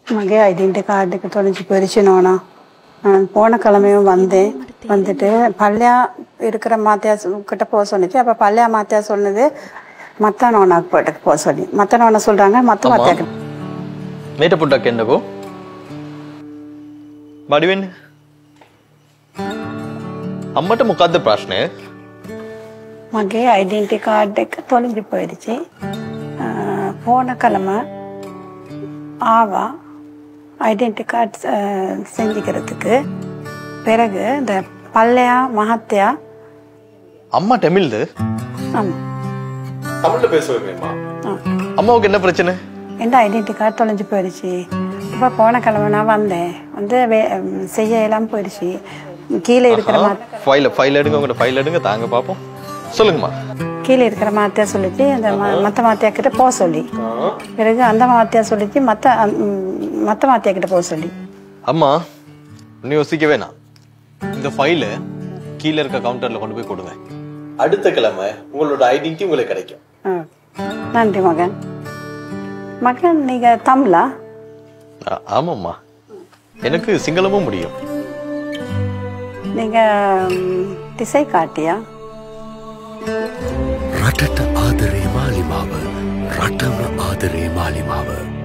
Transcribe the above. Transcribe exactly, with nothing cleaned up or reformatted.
මගේ identity card එක தொலைஞ்சு போயிருச்சு நோனா. நான் போன கிழமையும் வந்தேன். வந்துட்டு பள்ளியா இருக்கிற மாத்தியா கிட்ட போக சொன்னிச்சு. அப்போ பள்ளியா மாத்தியா சொன்னது மற்ற நோனாக்கு போட்டுக்கு போக சொல்லி. மற்ற நோனா சொல்கிறாங்க மற்ற மாத்தியாக்கு. මේට පොඩ්ඩක් එන්නකෝ. බඩි වෙන්න. අම්මට මොකද්ද ප්‍රශ්නය? මගේ ඩෙන්ටි කාඩ් එක தொலைஞ்சு போயிருச்சு. போன கிழமை ஆவா ஐடென்டி கார்டு செஞ்சுக்கிறதுக்கு பிறகு இந்த பல்லையா மகத்தையா அம்மா தமிழ்து ஆமாம் தமிழில் பேசுவேம்மா. அம்மாவுக்கு என்ன பிரச்சனை? எந்த ஐடென்டி கார்டு தொலைஞ்சு போயிடுச்சு. இப்போ போன கிழமை நான் வந்தேன் வந்து செய்ய எல்லாம் போயிடுச்சு. கீழே இருக்கிற மா ஃபைல் ஃபைல் எடுங்க உங்களோட ஃபைல் எடுங்க தாங்க பார்ப்போம். சொல்லுங்கம்மா. கீழே இருக்கிற மாத்தியா சொல்லிச்சு அந்த மற்ற மாத்தியா கிட்ட போக சொல்லி பிறகு அந்த மாத்தியா சொல்லிச்சு மற்ற மற்ற மாத்தியா கிட்ட போக சொல்லி. அம்மா இன்னும் யோசிக்க வேணாம். இந்த ஃபைலை கீழே இருக்க கவுண்டர்ல கொண்டு போய் கொடுங்க. அடுத்த கிழமை உங்களோட ஐடென்டிட்டி உங்களுக்கு கிடைக்கும். நன்றி மகன். மகன் நீங்க தமிழா? ஆமாம்மா எனக்கு சிங்களமும் முடியும். நீங்க திசை காட்டியா? රටට ආදරේ මාලිමාව රටම ආදරේ මාලිමාව